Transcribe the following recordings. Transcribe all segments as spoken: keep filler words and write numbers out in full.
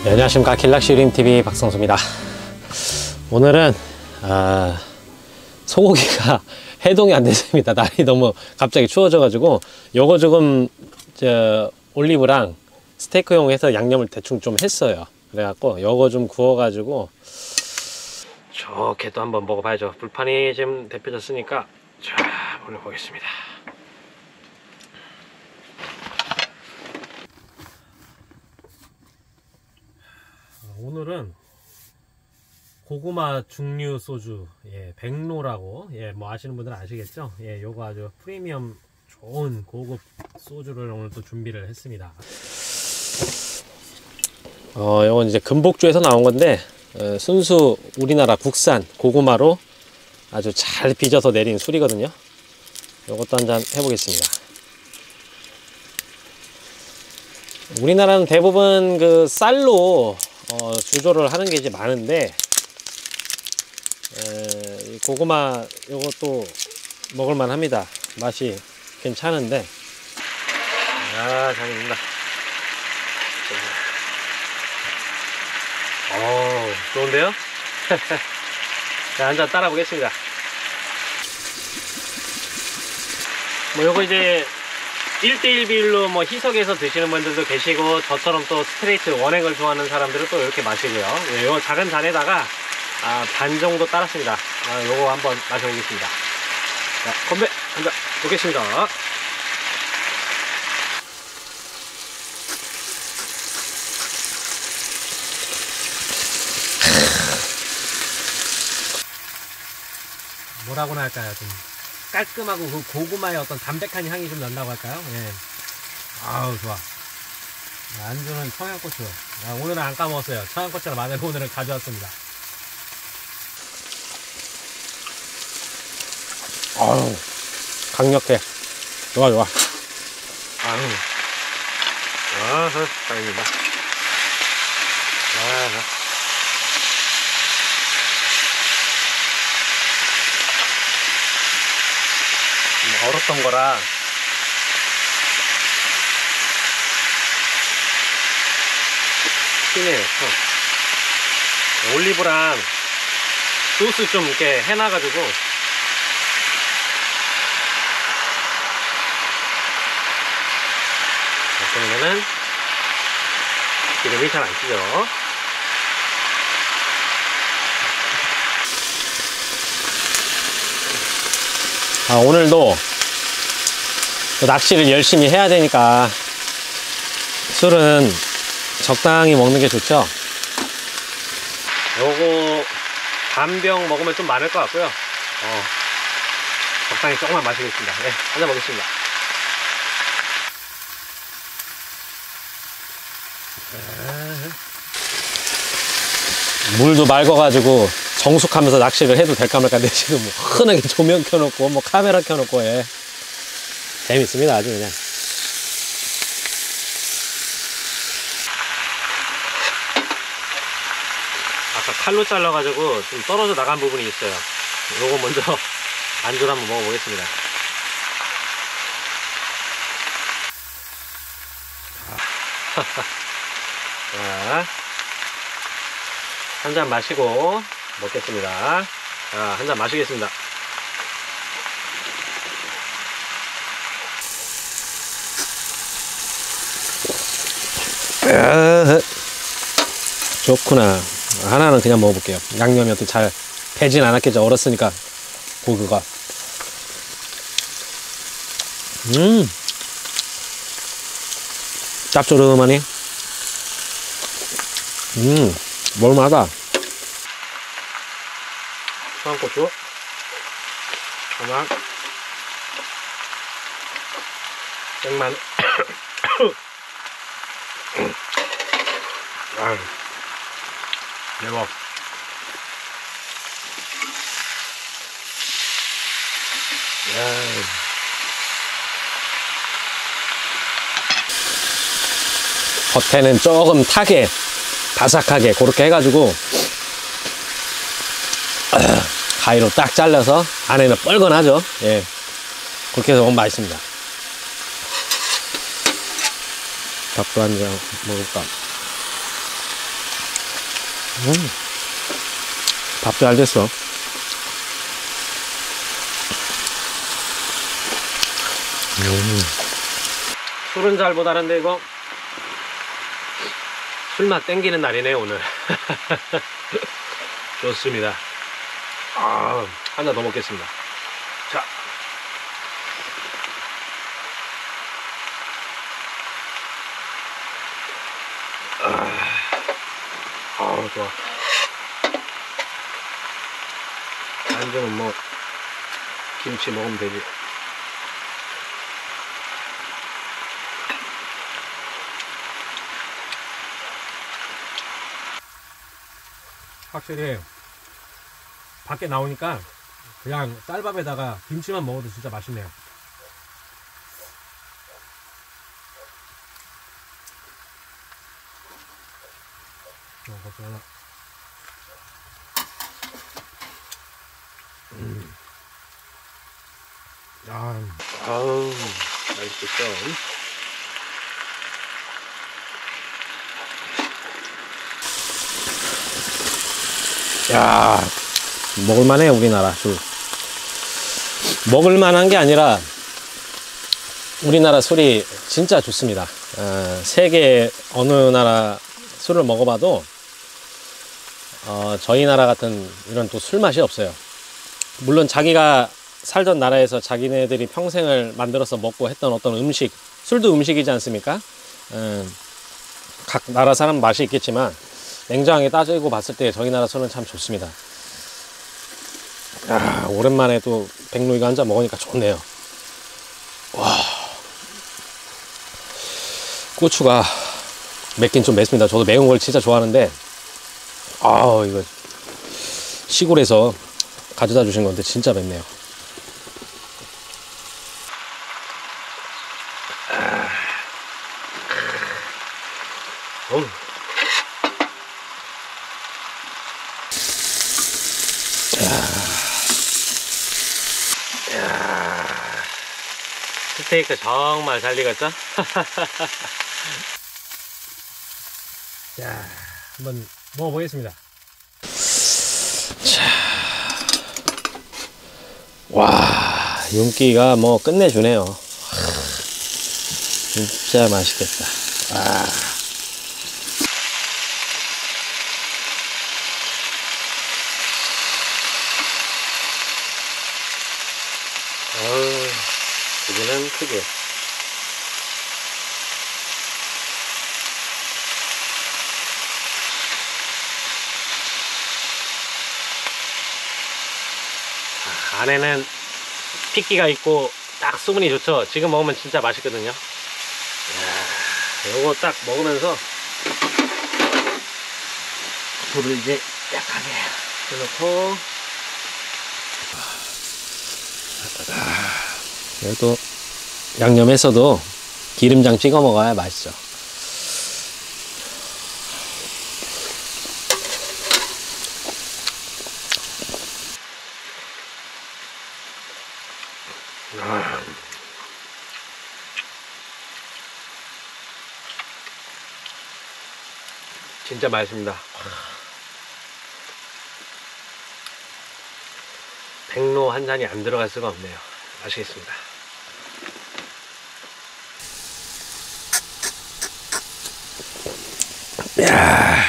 네, 안녕하십니까. 길락시림티비 박성수입니다. 오늘은 아, 소고기가 해동이 안 됐습니다. 날이 너무 갑자기 추워져 가지고 요거 조금 저 올리브랑 스테이크용 해서 양념을 대충 좀 했어요. 그래갖고 요거 좀 구워 가지고 좋게 또 한번 먹어봐야죠. 불판이 지금 데펴졌으니까 자 올려보겠습니다. 오늘은 고구마 중류 소주, 예, 백로라고, 예, 뭐 아시는 분들은 아시겠죠? 예, 요거 아주 프리미엄 좋은 고급 소주를 오늘 또 준비를 했습니다. 어, 요건 이제 금복주에서 나온 건데, 어, 순수 우리나라 국산 고구마로 아주 잘 빚어서 내린 술이거든요. 요것도 한잔 해보겠습니다. 우리나라는 대부분 그 쌀로 어, 주조를 하는 게 이제 많은데, 에, 고구마 요것도 먹을만 합니다. 맛이 괜찮은데. 아, 잘 익는다. 어, 좋은데요? 자, 한 잔 따라 보겠습니다. 뭐 요거 이제 일 대 일 비율로 뭐 희석해서 드시는 분들도 계시고, 저처럼 또 스트레이트 원액을 좋아하는 사람들은 또 이렇게 마시고요. 예, 요 작은 잔에다가 아, 반 정도 따랐습니다. 아, 요거 한번 마셔보겠습니다. 자, 건배 한잔 보겠습니다. 뭐라고나 할까요? 좀 깔끔하고 그 고구마의 어떤 담백한 향이 좀 난다고 할까요? 예. 아우, 좋아. 안주는 청양고추. 아, 오늘은 안 까먹었어요. 청양고추랑 마늘 오늘은 가져왔습니다. 아우, 강력해. 좋아, 좋아. 아우. 아하, 다행이다. 아하. 얼었던 거라 시네요. 어. 올리브랑 소스 좀 이렇게 해놔가지고 그러면은 기름이 잘 안 튀죠. 아, 오늘도 낚시를 열심히 해야 되니까 술은 적당히 먹는 게 좋죠. 요거 반병 먹으면 좀 많을 것 같고요. 어, 적당히 조금만 마시겠습니다. 네, 한잔 먹겠습니다. 물도 맑아가지고 정숙하면서 낚시를 해도 될까 말까. 근데 지금 뭐 흔하게 조명 켜놓고 뭐 카메라 켜놓고, 예, 재밌습니다. 아주 그냥. 아까 칼로 잘라가지고 좀 떨어져 나간 부분이 있어요. 요거 먼저 안주를 한번 먹어보겠습니다. 자, 한 잔 마시고 먹겠습니다. 자, 한 잔 마시겠습니다. 아, 좋구나. 하나는 그냥 먹어볼게요. 양념이 어떻게 잘 배진 않았겠죠. 얼었으니까 고기가. 음, 짭조름하니. 음, 먹을만하다. 청양고추 하나, 생마늘. 아유, 매워. 겉에는 조금 타게 바삭하게 그렇게 해가지고 가위로 딱 잘라서 안에는 뻘건하죠. 예, 그렇게 해서 먹으면 맛있습니다. 밥도 한 장 먹을까? 음. 밥 잘 됐어. 음. 술은 잘 못하는데 이거 술맛 땡기는 날이네요 오늘. 좋습니다. 아, 하나 더 먹겠습니다. 자, 아, 아 좋아. 안주는 뭐 김치 먹으면 되지. 확실히 밖에 나오니까 그냥 쌀밥에다가 김치만 먹어도 진짜 맛있네요. 어, 그것도 하나. 음. 아, 아우, 맛있겠죠? 야, 먹을만해 우리나라 술. 먹을만한 게 아니라 우리나라 술이 진짜 좋습니다. 어, 세계 어느 나라 술을 먹어봐도 어, 저희 나라 같은 이런 또 술 맛이 없어요. 물론 자기가 살던 나라에서 자기네들이 평생을 만들어서 먹고 했던 어떤 음식, 술도 음식이지 않습니까? 음, 각 나라 사람 맛이 있겠지만 냉정하게 따지고 봤을 때 저희 나라 술은 참 좋습니다. 야, 오랜만에 또 백로이가 한 잔 먹으니까 좋네요. 와, 고추가 맵긴 좀 맵습니다. 저도 매운 걸 진짜 좋아하는데 아, 이거 시골에서 가져다 주신 건데 진짜 맵네요. 어우. 스테이크 정말 잘 익었죠? 자, 한번 먹어보겠습니다. 자, 와, 윤기가 뭐 끝내주네요. 진짜 맛있겠다. 와. 어우, 크기는 크게. 아, 안에는 핏기가 있고 딱 수분이 좋죠. 지금 먹으면 진짜 맛있거든요. 이야, 요거 딱 먹으면서 불을 이제 약하게 해놓고 그래도 양념했어도 기름장 찍어 먹어야 맛있죠. 아, 진짜 맛있습니다. 백로 한 잔이 안 들어갈 수가 없네요. 맛있겠습니다. 이야,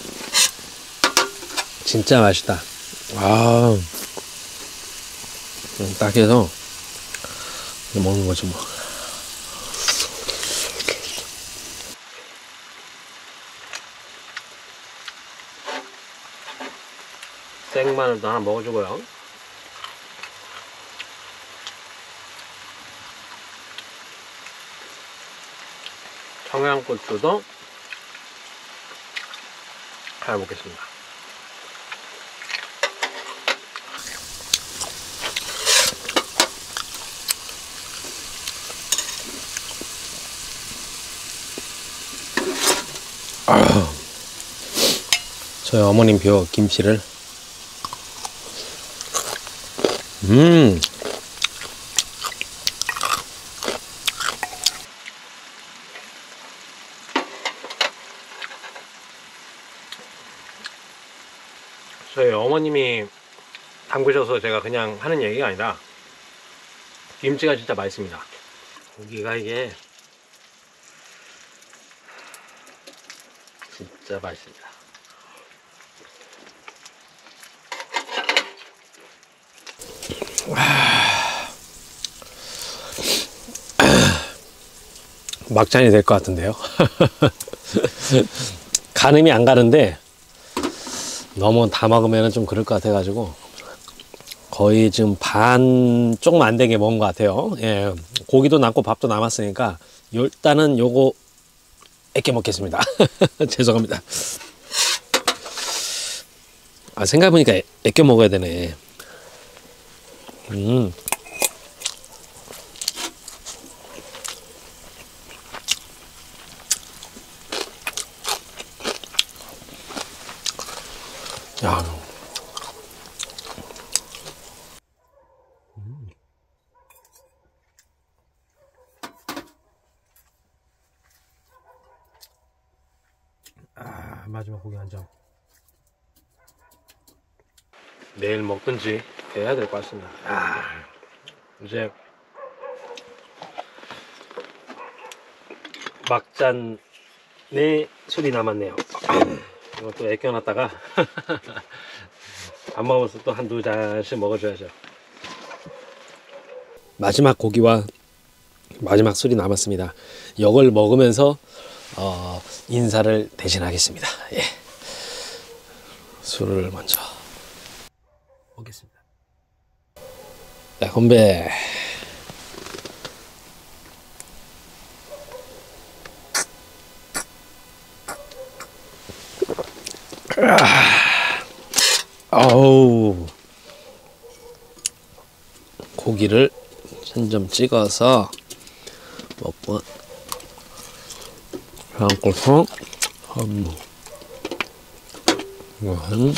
진짜 맛있다. 아, 딱 해서 먹는 거지 뭐. 생마늘도 하나 먹어주고요. 청양고추도 하나 먹겠습니다. 아유, 저희 어머님 벼 김치를 음 저희 어머님이 담그셔서 제가 그냥 하는 얘기가 아니라 김치가 진짜 맛있습니다. 고기가 이게 진짜 맛있습니다. 막잔이 될 것 같은데요. 가늠이 안 가는데 너무 다 먹으면 좀 그럴 것 같아 가지고 거의 지금 반 조금 안 된 게 먹은 것 같아요. 예, 고기도 남고 밥도 남았으니까 일단은 요거 애껴 먹겠습니다. 죄송합니다. 아, 생각해보니까 애- 애껴 먹어야 되네. 음. 야. 음. 아, 마지막 고기 한 점. 내일 먹든지 해야 될 것 같습니다. 아, 이제 막잔 네 술이 남았네요. 이것도 애껴놨다가 밥 먹으면서 또 한두 잔씩 먹어줘야죠. 마지막 고기와 마지막 술이 남았습니다. 이걸 먹으면서 어, 인사를 대신하겠습니다. 예. 술을 먼저 먹겠습니다. 자, 건배. 어우, 고기를 한 점 찍어서 먹고 한국성 한무 이거는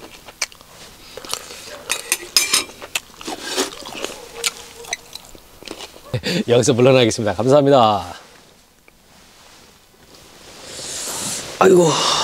여기서 물러나겠습니다. 감사합니다. 아이고.